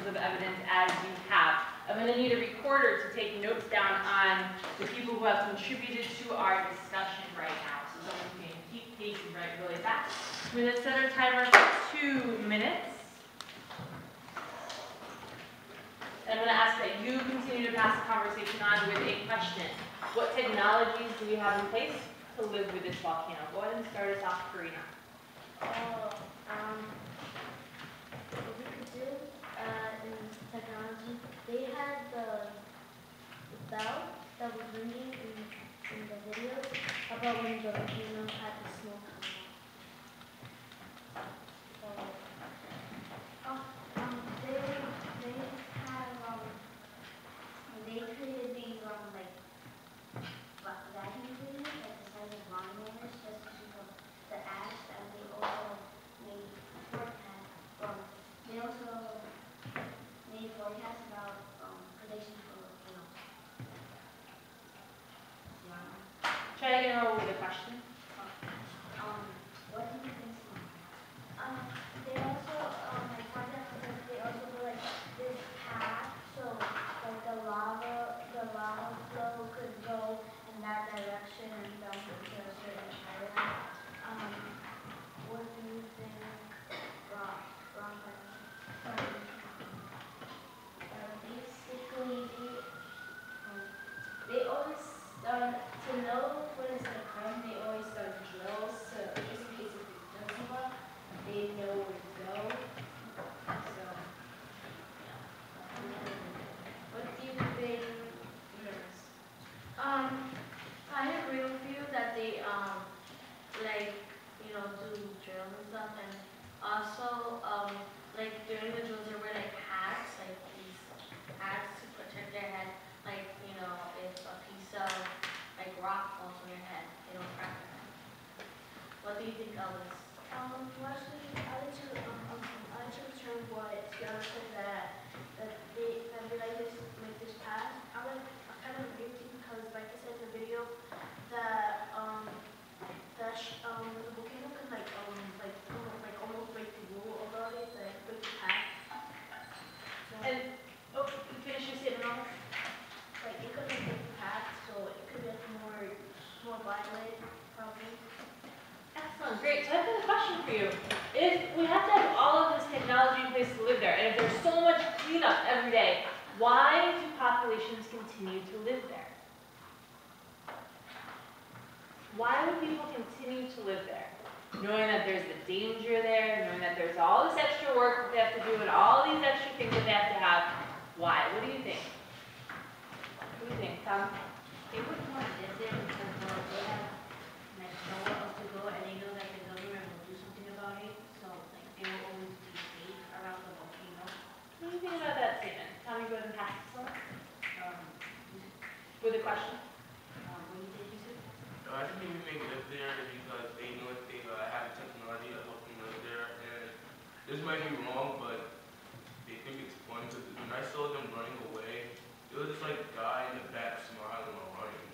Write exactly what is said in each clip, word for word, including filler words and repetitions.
of evidence as you have. I'm going to need a recorder to take notes down on the people who have contributed to our discussion right now. So someone can keep pace and write really fast. We're going to set our timer for two minutes. And I'm going to ask that you continue to pass the conversation on with a question. What technologies do we have in place to live with this volcano? Go ahead and start us off, Karina. Oh, um, what we could do uh, in technology, they had the, the bell that was ringing in, in the videos about when the volcano had the smoke coming out. So, oh, um, they, they have, um, they created these, um, like, va- vacuum cleaners, like the size of lawnmowers, just to keep up the ash, and they also made forecast, um, they also made forecasts about, um, predictions for, you know, yeah. Try to get over with the question. Um, what do you think? Um, they also, um, like forecast, because they also do like this path, so like the lava, the lava flow could go in that direction and dump into a certain area. Um, what do you think? Rock, rock, um, uh, basically, they, um, they always start to know when it's gonna come. They always start drills, so just in case if it does come up, they know where to go. So, yeah. What do you think, nurse? Um, I agree with you that they, um, like, you know, do drills and stuff, and also, um, like, during the drills, there were, like, hats, like, these hats to protect their head, like, you know, if a piece of, like, rock falls on your head, they don't crack your head. What do you think, Elvis? Um, well, actually, I like to, um, um, I like to return what Tiana said that, that they, that they like this, like this path. I like, I kind of agree with you because, like I said in the video, that, um, that, sh um, the volcano could, like, um, like, almost, like, almost break the rule about it, like, break the path. So, And, oh, finish your statement on this. like, it could, like, break the path, so it could get more, more violent, probably. Excellent, great. So I've got a question for you. If we have to have all of this technology in place to live there, and if there's so much cleanup every day, why do populations continue to live there? Why would people continue to live there? Knowing that there's the danger there, knowing that there's all this extra work that they have to do and all these extra things that they have to have. Why? What do you think? What do you think, Tom? They wouldn't want to live there because uh, they have like nowhere else to go, and they know that the government will do something about it. So like they will always be safe around the volcano. What do you think about that statement? Tommy, go ahead and pass this on. Um, With a question. um, what do you think you said? No, I think maybe they live there because they know that they uh, have the technology that helps them live there. And this might be wrong, but they think it's fun. Because when I saw them running away, it was just like a guy in the back smiling while running.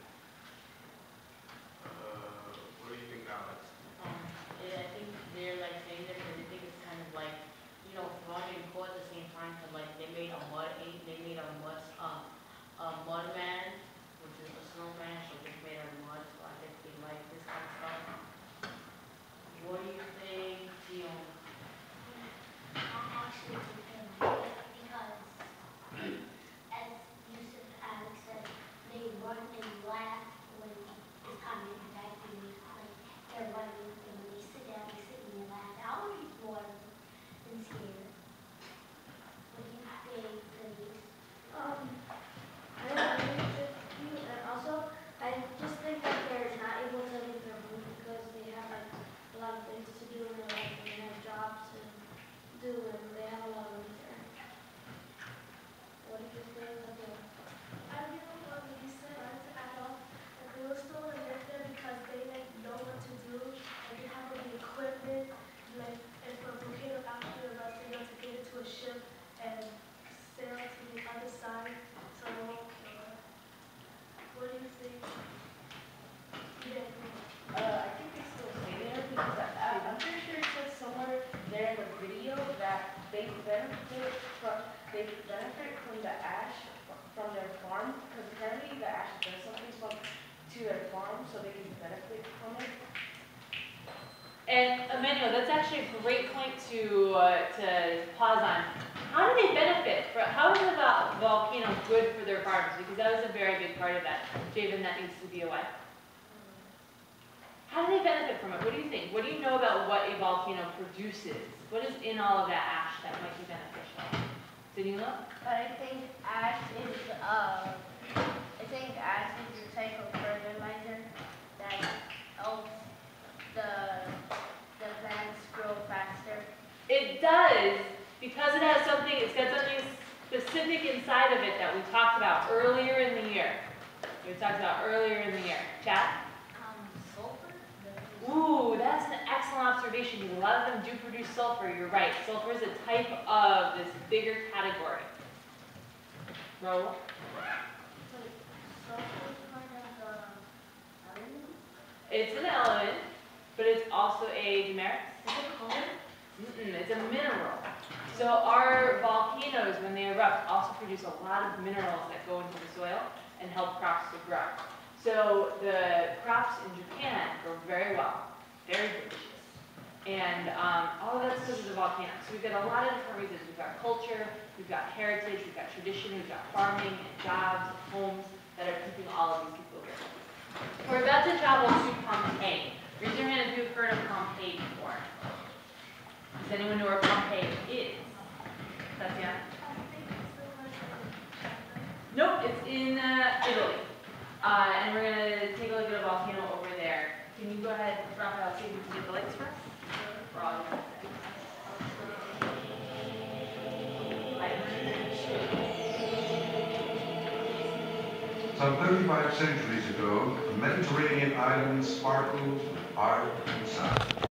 Uh, what do you think, Alex? Um, yeah, I think they're like saying that because they think it's kind of like, you know, fun and cool at the same time. Cause like they made a mud, they made a mud, um, a mud man, which is a snowman. So they made a mud. So I guess they like this kind of stuff. What do you think, Dion? I'm actually thinking because, as Yusuf Alex said, they And Emmanuel, that's actually a great point to, uh, to pause on. How do they benefit? For, how is the vol- volcano good for their farms? Because that was a very big part of that. Javen, that needs to be a what? How do they benefit from it? What do you think? What do you know about what a volcano produces? What is in all of that ash that might be beneficial? Danilo? But I think ash is, uh, I think ash is a type of fertilizer that helps the, the plants grow faster. It does, because it has something, it's got something specific inside of it that we talked about earlier in the year. We talked about earlier in the year. Chad? Um, sulfur? Ooh, that's an excellent observation, because a lot of them do produce sulfur, you're right. Sulfur is a type of this bigger category. Raul? Sulfur is part of the element? It's an element, but it's also a demerit. Is it called? Mm-mm, it's a mineral. So our volcanoes, when they erupt, also produce a lot of minerals that go into the soil and help crops to grow. So the crops in Japan grow very well, very delicious. And um, all of that's because of the volcano. So we've got a lot of different reasons. We've got culture, we've got heritage, we've got tradition, we've got farming and jobs and homes that are keeping all of these people here. We're about to travel to Pompeii. Raise your hand if you've heard of Pompeii before. Does anyone know where Pompeii is? Tatiana? Nope, it's in uh, Italy. Uh, and we're going to take a look at a volcano over there. Can you go ahead, Raphael, see if you can get the lights for us? We're all gonna say. Some thirty-five centuries ago, the Mediterranean islands sparkled with art and sound.